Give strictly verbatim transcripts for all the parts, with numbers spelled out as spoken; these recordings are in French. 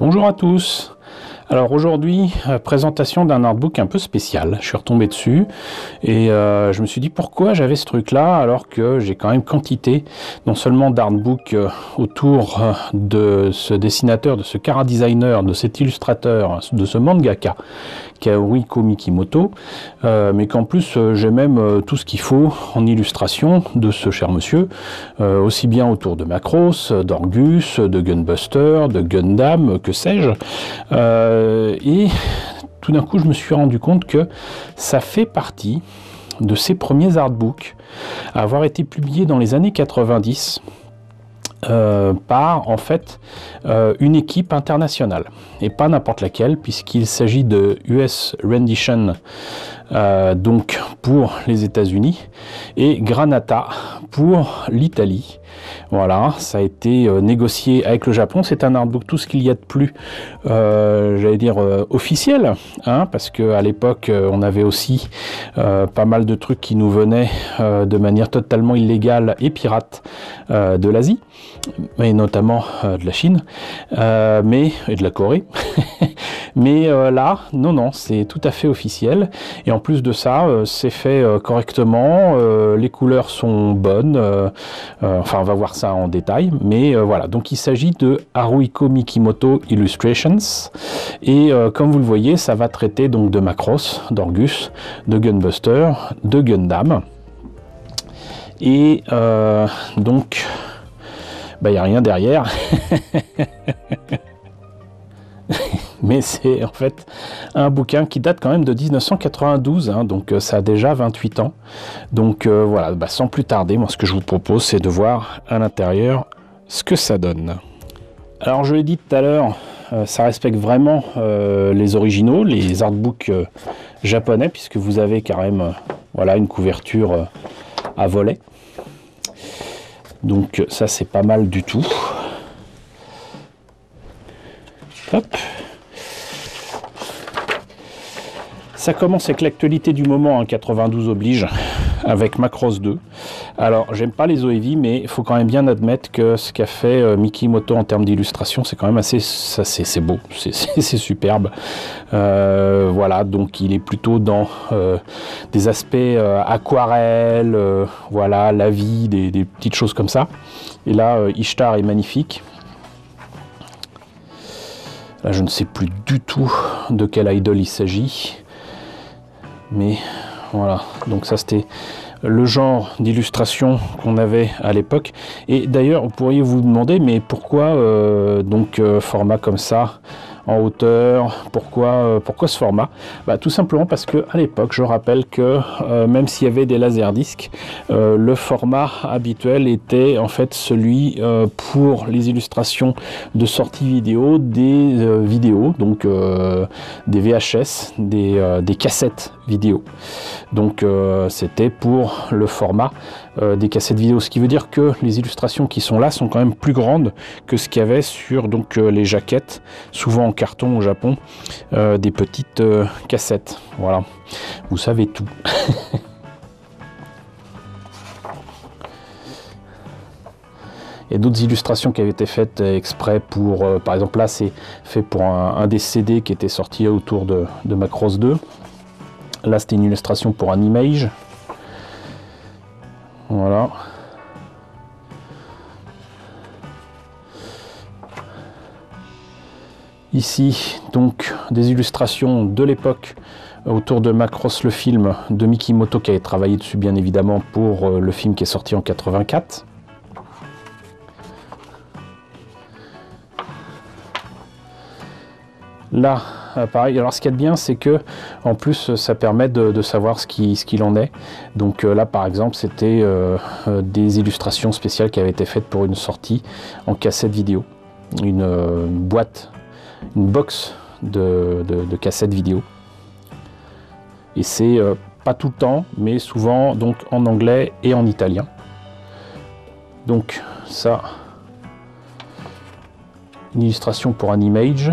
Bonjour à tous. Alors aujourd'hui, euh, présentation d'un artbook un peu spécial. Je suis retombé dessus et euh, je me suis dit pourquoi j'avais ce truc là alors que j'ai quand même quantité non seulement d'artbook euh, autour euh, de ce dessinateur, de ce chara designer, de cet illustrateur, de ce mangaka Kaoriko Mikimoto, euh, mais qu'en plus euh, j'ai même euh, tout ce qu'il faut en illustration de ce cher monsieur, euh, aussi bien autour de Macross, d'Orgus, de Gunbuster, de Gundam, que sais-je. Euh, et tout d'un coup je me suis rendu compte que ça fait partie de ces premiers artbooks à avoir été publiés dans les années quatre-vingt-dix euh, par en fait euh, une équipe internationale et pas n'importe laquelle, puisqu'il s'agit de U S Rendition euh, donc pour les États-Unis et Granata pour l'Italie. Voilà, ça a été euh, négocié avec le Japon. C'est un artbook, tout ce qu'il y a de plus, euh, j'allais dire, euh, officiel, hein, parce qu'à l'époque, euh, on avait aussi euh, pas mal de trucs qui nous venaient euh, de manière totalement illégale et pirate euh, de l'Asie, et notamment euh, de la Chine, euh, mais, et de la Corée. Mais euh, là, non, non, c'est tout à fait officiel. Et en plus de ça, euh, c'est fait euh, correctement. Euh, les couleurs sont bonnes. Euh, euh, enfin, on va voir ça en détail. Mais euh, voilà, donc il s'agit de Haruhiko Mikimoto Illustrations. Et euh, comme vous le voyez, ça va traiter donc de Macross, d'Orgus, de Gunbuster, de Gundam. Et euh, donc, bah, il n'y a rien derrière. Mais c'est en fait un bouquin qui date quand même de mille neuf cent quatre-vingt-douze, hein, donc euh, ça a déjà vingt-huit ans. Donc euh, voilà, bah, sans plus tarder, moi ce que je vous propose, c'est de voir à l'intérieur ce que ça donne. Alors je l'ai dit tout à l'heure, euh, ça respecte vraiment euh, les originaux, les artbooks euh, japonais, puisque vous avez quand même euh, voilà, une couverture euh, à volet. Donc ça c'est pas mal du tout. Hop. Ça commence avec l'actualité du moment, hein, quatre-vingt-douze oblige, avec Macross deux. Alors, j'aime pas les O E V, mais il faut quand même bien admettre que ce qu'a fait euh, Mikimoto en termes d'illustration, c'est quand même assez, c'est beau, c'est superbe. Euh, voilà, donc il est plutôt dans euh, des aspects euh, aquarelles, euh, voilà, la vie, des, des petites choses comme ça. Et là, euh, Ishtar est magnifique. Là, je ne sais plus du tout de quelle idole il s'agit. Mais voilà, donc ça c'était le genre d'illustration qu'on avait à l'époque. Et d'ailleurs, vous pourriez vous demander, mais pourquoi euh, donc euh, format comme ça, en hauteur, pourquoi, euh, pourquoi ce format? Bah, tout simplement parce que à l'époque, je rappelle que euh, même s'il y avait des laserdiscs, euh, le format habituel était en fait celui euh, pour les illustrations de sortie vidéo des euh, vidéos, donc euh, des V H S, des, euh, des cassettes vidéo. Donc euh, c'était pour le format euh, des cassettes vidéo, ce qui veut dire que les illustrations qui sont là sont quand même plus grandes que ce qu'il y avait sur donc euh, les jaquettes, souvent en carton au Japon, euh, des petites euh, cassettes. Voilà, vous savez tout. Il y a d'autres illustrations qui avaient été faites exprès pour, euh, par exemple là c'est fait pour un, un des C D qui était sorti autour de, de Macross deux. Là, c'était une illustration pour Animage. Voilà. Ici, donc, des illustrations de l'époque autour de Macross le film de Mikimoto, qui avait travaillé dessus, bien évidemment, pour euh, le film qui est sorti en quatre-vingt-quatre. Là, pareil. Alors ce qu'il y a de bien, c'est que en plus ça permet de, de savoir ce qu'il ce qu'il en est. Donc euh, là par exemple c'était euh, euh, des illustrations spéciales qui avaient été faites pour une sortie en cassette vidéo, une euh, boîte, une box de, de, de cassettes vidéo. Et c'est euh, pas tout le temps, mais souvent donc en anglais et en italien. Donc ça, une illustration pour Animage.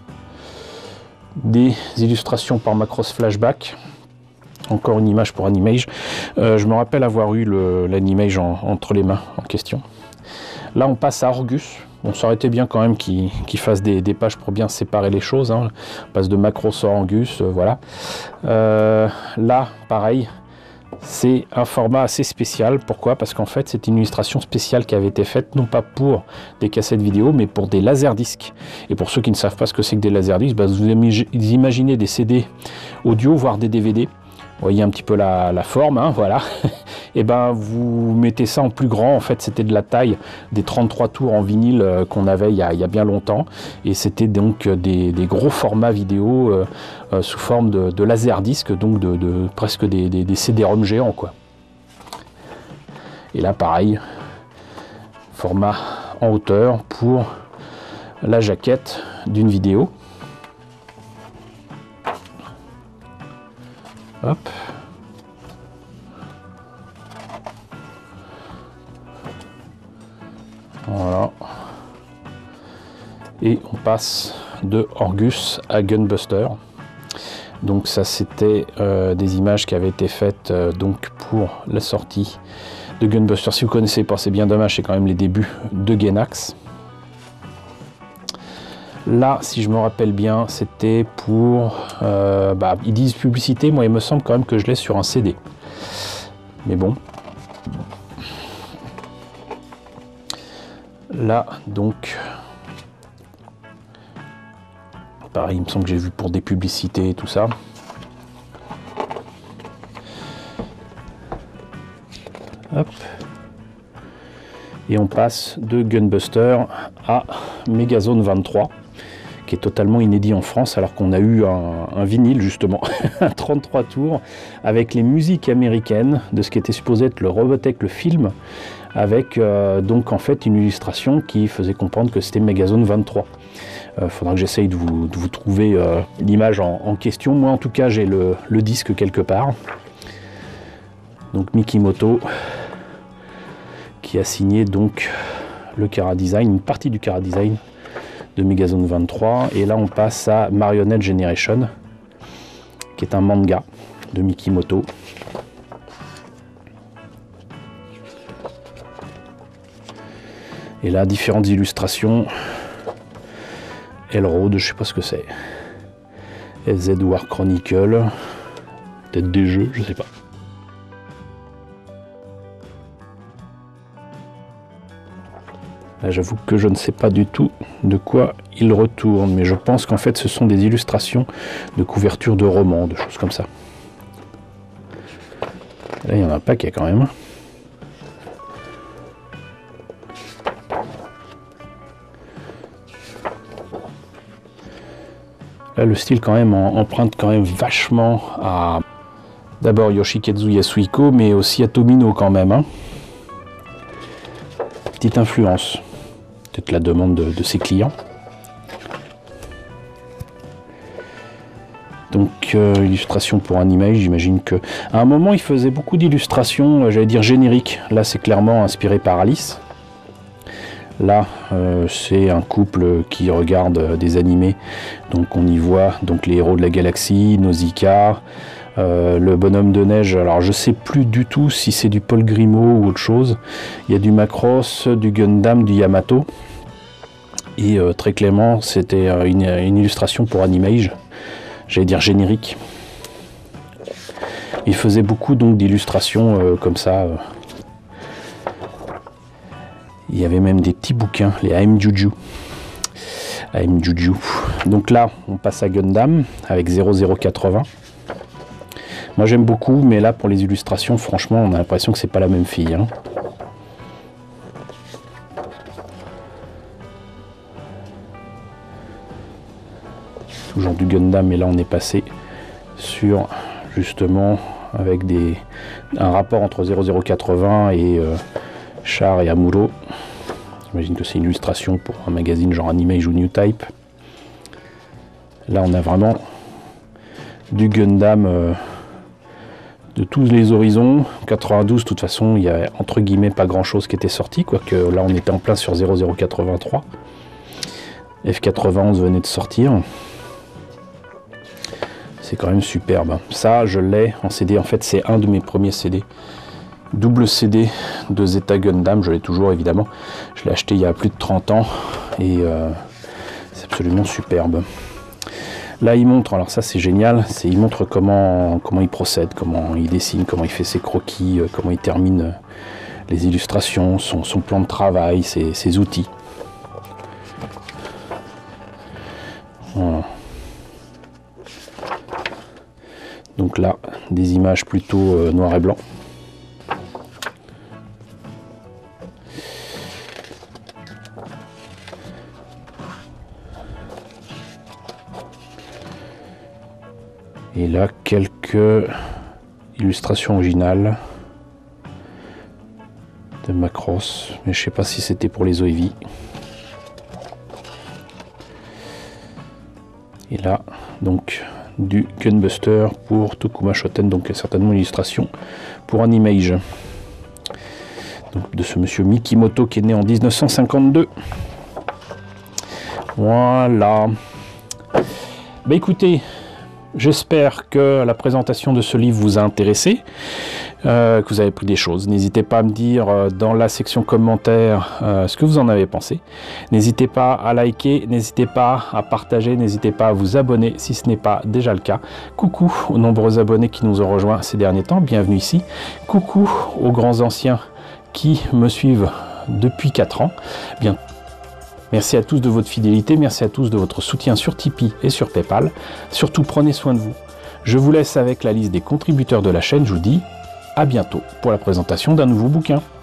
Des illustrations par Macross Flashback, encore une image pour Animage. Euh, je me rappelle avoir eu l'Animage entre les mains en question. Là on passe à Orgus. Bon, ça aurait été bien quand même qu'ils qu'ils fassent des, des pages pour bien séparer les choses. Hein. On passe de Macrosaur Angus, euh, voilà. Euh, là, pareil, c'est un format assez spécial. Pourquoi? Parce qu'en fait, c'est une illustration spéciale qui avait été faite, non pas pour des cassettes vidéo, mais pour des laserdiscs. Et pour ceux qui ne savent pas ce que c'est que des laserdiscs, bah, vous imaginez des C D audio, voire des D V D. Vous voyez un petit peu la, la forme, hein, voilà. Et ben vous mettez ça en plus grand. En fait, c'était de la taille des trente-trois tours en vinyle euh, qu'on avait il y, a, il y a bien longtemps. Et c'était donc des, des gros formats vidéo euh, euh, sous forme de, de laserdisc, donc de, de presque des, des, des C D ROM géants, quoi. Et là, pareil, format en hauteur pour la jaquette d'une vidéo. Hop. Voilà. Et on passe de Orgus à Gunbuster. Donc ça, c'était euh, des images qui avaient été faites euh, donc pour la sortie de Gunbuster. Si vous ne connaissez pas, c'est bien dommage, c'est quand même les débuts de Gainax. Là, si je me rappelle bien, c'était pour... Euh, bah, ils disent publicité, moi il me semble quand même que je l'ai sur un C D. Mais bon. Là, donc... Pareil, il me semble que j'ai vu pour des publicités et tout ça. Hop. Et on passe de Gunbuster à Megazone vingt-trois. Qui est totalement inédit en France, alors qu'on a eu un, un vinyle justement, un trente-trois tours, avec les musiques américaines de ce qui était supposé être le Robotech, le film, avec euh, donc en fait une illustration qui faisait comprendre que c'était Megazone vingt-trois. Il euh, faudra que j'essaye de vous, de vous trouver euh, l'image en, en question. Moi en tout cas j'ai le, le disque quelque part. Donc Mikimoto, qui a signé donc le Chara Design, une partie du Chara Design de Megazone vingt-trois. Et là on passe à Marionette Generation, qui est un manga de Mikimoto. Et là différentes illustrations. Elroad, je sais pas ce que c'est. F Z War Chronicle, peut-être des jeux, je sais pas. Là, j'avoue que je ne sais pas du tout de quoi il retourne, mais je pense qu'en fait ce sont des illustrations de couverture de romans, de choses comme ça. Là, il y en a un paquet quand même. Là, le style quand même emprunte quand même vachement à d'abord Yoshikazu Yasuhiko, mais aussi à Tomino quand même. Hein. Petite influence. Peut-être la demande de, de ses clients. Donc euh, illustration pour Animage, j'imagine que à un moment il faisait beaucoup d'illustrations, euh, j'allais dire génériques. Là c'est clairement inspiré par Alice. Là euh, c'est un couple qui regarde euh, des animés, donc on y voit donc les héros de la galaxie, Nausicaa, euh, le bonhomme de neige. Alors je sais plus du tout si c'est du Paul Grimaud ou autre chose. Il y a du Macross, du Gundam, du Yamato. Et euh, très clairement c'était euh, une, une illustration pour Animage. J'allais dire générique. Il faisait beaucoup donc d'illustrations euh, comme ça. Euh. Il y avait même des petits bouquins, les A M Juju. A M Juju. Donc là, on passe à Gundam avec zéro zéro quatre-vingts. Moi j'aime beaucoup, mais là pour les illustrations, franchement, on a l'impression que c'est pas la même fille. Hein. Toujours du Gundam, et là on est passé sur justement avec des un rapport entre zéro zéro quatre-vingts et euh, Char et Amuro. J'imagine que c'est une illustration pour un magazine genre Animage ou New Type. Là on a vraiment du Gundam euh, de tous les horizons. quatre-vingt-douze, de toute façon il y a entre guillemets pas grand chose qui était sorti, quoique là on était en plein sur zéro zéro quatre-vingt-trois. F quatre-vingt-onze venait de sortir. C'est quand même superbe. Ça, je l'ai en C D. En fait, c'est un de mes premiers C D double C D de Zeta Gundam, je l'ai toujours évidemment. Je l'ai acheté il y a plus de trente ans et euh, c'est absolument superbe. Là il montre, alors ça c'est génial, c'est il montre comment, comment il procède, comment il dessine, comment il fait ses croquis, comment il termine les illustrations, son, son plan de travail, ses, ses outils. Voilà. Donc là, des images plutôt euh, noir et blanc. Et là, quelques illustrations originales de Macross, mais je sais pas si c'était pour les O E V. Et là, donc, du Gunbuster pour Tokuma Shoten, donc certainement une illustration pour Animage. Donc de ce monsieur Mikimoto qui est né en mille neuf cent cinquante-deux. Voilà. Bah écoutez, j'espère que la présentation de ce livre vous a intéressé, euh, que vous avez pris des choses. N'hésitez pas à me dire euh, dans la section commentaires euh, ce que vous en avez pensé. N'hésitez pas à liker, n'hésitez pas à partager, n'hésitez pas à vous abonner si ce n'est pas déjà le cas. Coucou aux nombreux abonnés qui nous ont rejoints ces derniers temps, bienvenue ici. Coucou aux grands anciens qui me suivent depuis quatre ans. Bien. Merci à tous de votre fidélité, merci à tous de votre soutien sur Tipeee et sur Paypal. Surtout, prenez soin de vous. Je vous laisse avec la liste des contributeurs de la chaîne. Je vous dis à bientôt pour la présentation d'un nouveau bouquin.